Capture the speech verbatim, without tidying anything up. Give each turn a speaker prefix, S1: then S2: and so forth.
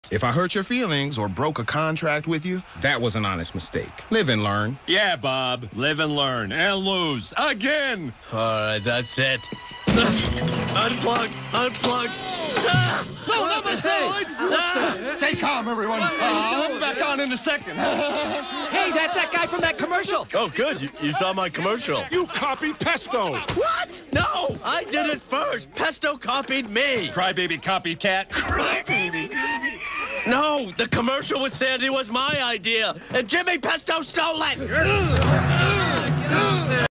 S1: it. If I hurt your feelings or broke a contract with you, that was an honest mistake. Live and learn.
S2: Yeah, Bob. Live and learn. And lose. Again.
S3: All right, that's it. Unplug. Unplug. Ah!
S2: No, not my satellites.
S3: Ah!
S2: Stay calm, everyone. Uh, I'll be back on in a second.
S4: Hey, that's that guy from that commercial.
S3: Oh, good. You, you saw my commercial.
S5: You copied Pesto.
S3: What? No, I did it first. Pesto copied me.
S2: CryBabyCopyCat.
S3: CryBabyCopyCat. No, the commercial with Sandy was my idea, and Jimmy Pesto stole it.